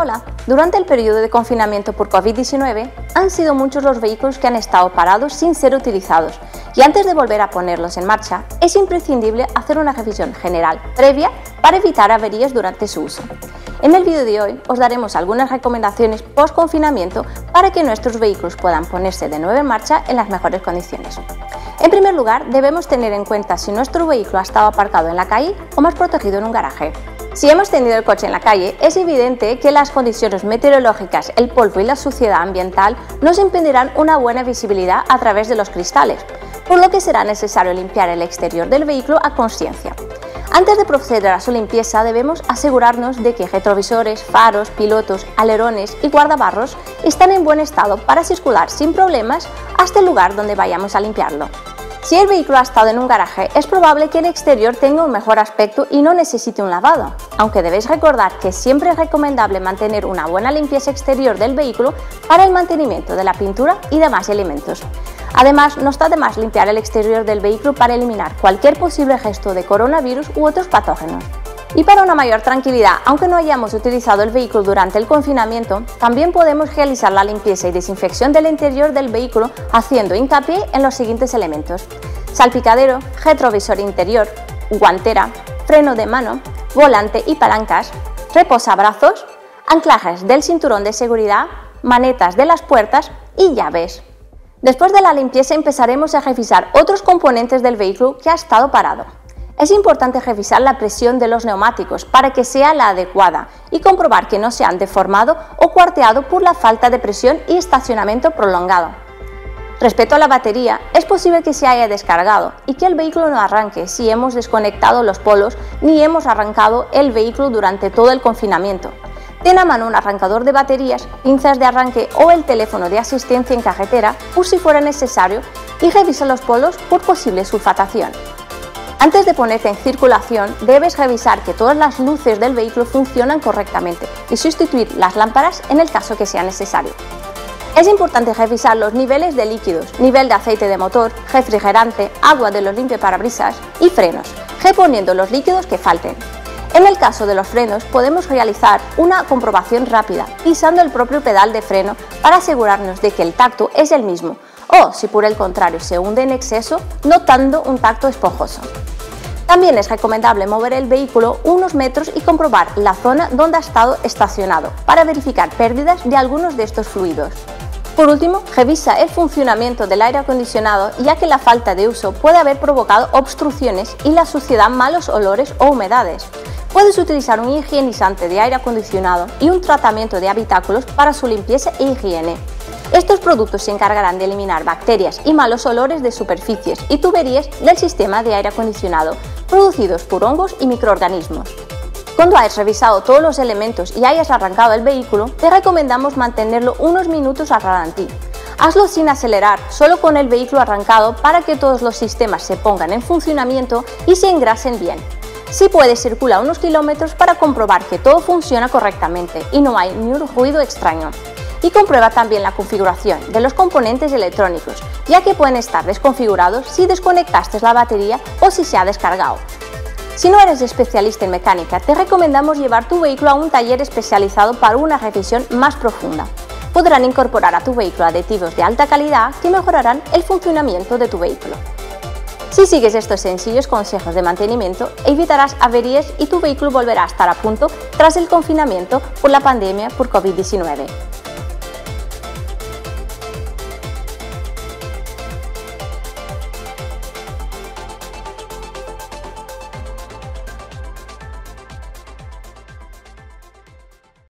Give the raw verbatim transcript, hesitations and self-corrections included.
Hola, durante el periodo de confinamiento por COVID diecinueve han sido muchos los vehículos que han estado parados sin ser utilizados y antes de volver a ponerlos en marcha es imprescindible hacer una revisión general previa para evitar averías durante su uso. En el vídeo de hoy os daremos algunas recomendaciones post-confinamiento para que nuestros vehículos puedan ponerse de nuevo en marcha en las mejores condiciones. En primer lugar, debemos tener en cuenta si nuestro vehículo ha estado aparcado en la calle o más protegido en un garaje. Si hemos tenido el coche en la calle, es evidente que las condiciones meteorológicas, el polvo y la suciedad ambiental nos impedirán una buena visibilidad a través de los cristales, por lo que será necesario limpiar el exterior del vehículo a conciencia. Antes de proceder a su limpieza, debemos asegurarnos de que retrovisores, faros, pilotos, alerones y guardabarros están en buen estado para circular sin problemas hasta el lugar donde vayamos a limpiarlo. Si el vehículo ha estado en un garaje, es probable que el exterior tenga un mejor aspecto y no necesite un lavado, aunque debéis recordar que siempre es recomendable mantener una buena limpieza exterior del vehículo para el mantenimiento de la pintura y demás elementos. Además, no está de más limpiar el exterior del vehículo para eliminar cualquier posible gesto de coronavirus u otros patógenos. Y para una mayor tranquilidad, aunque no hayamos utilizado el vehículo durante el confinamiento, también podemos realizar la limpieza y desinfección del interior del vehículo haciendo hincapié en los siguientes elementos: salpicadero, retrovisor interior, guantera, freno de mano, volante y palancas, reposabrazos, anclajes del cinturón de seguridad, manetas de las puertas y llaves. Después de la limpieza empezaremos a revisar otros componentes del vehículo que ha estado parado. Es importante revisar la presión de los neumáticos para que sea la adecuada y comprobar que no se han deformado o cuarteado por la falta de presión y estacionamiento prolongado. Respecto a la batería, es posible que se haya descargado y que el vehículo no arranque si hemos desconectado los polos ni hemos arrancado el vehículo durante todo el confinamiento. Ten a mano un arrancador de baterías, pinzas de arranque o el teléfono de asistencia en carretera por si fuera necesario y revisa los polos por posible sulfatación. Antes de ponerte en circulación, debes revisar que todas las luces del vehículo funcionan correctamente y sustituir las lámparas en el caso que sea necesario. Es importante revisar los niveles de líquidos, nivel de aceite de motor, refrigerante, agua de los limpiaparabrisas y frenos, reponiendo los líquidos que falten. En el caso de los frenos, podemos realizar una comprobación rápida pisando el propio pedal de freno para asegurarnos de que el tacto es el mismo, o, si por el contrario se hunde en exceso, notando un tacto esponjoso. También es recomendable mover el vehículo unos metros y comprobar la zona donde ha estado estacionado para verificar pérdidas de algunos de estos fluidos. Por último, revisa el funcionamiento del aire acondicionado, ya que la falta de uso puede haber provocado obstrucciones y la suciedad, malos olores o humedades. Puedes utilizar un higienizante de aire acondicionado y un tratamiento de habitáculos para su limpieza e higiene. Estos productos se encargarán de eliminar bacterias y malos olores de superficies y tuberías del sistema de aire acondicionado, producidos por hongos y microorganismos. Cuando hayas revisado todos los elementos y hayas arrancado el vehículo, te recomendamos mantenerlo unos minutos al ralentí. Hazlo sin acelerar, solo con el vehículo arrancado para que todos los sistemas se pongan en funcionamiento y se engrasen bien. Si puedes, circula unos kilómetros para comprobar que todo funciona correctamente y no hay ni un ruido extraño. Y comprueba también la configuración de los componentes electrónicos, ya que pueden estar desconfigurados si desconectaste la batería o si se ha descargado. Si no eres especialista en mecánica, te recomendamos llevar tu vehículo a un taller especializado para una revisión más profunda. Podrán incorporar a tu vehículo aditivos de alta calidad que mejorarán el funcionamiento de tu vehículo. Si sigues estos sencillos consejos de mantenimiento, evitarás averías y tu vehículo volverá a estar a punto tras el confinamiento por la pandemia por COVID diecinueve.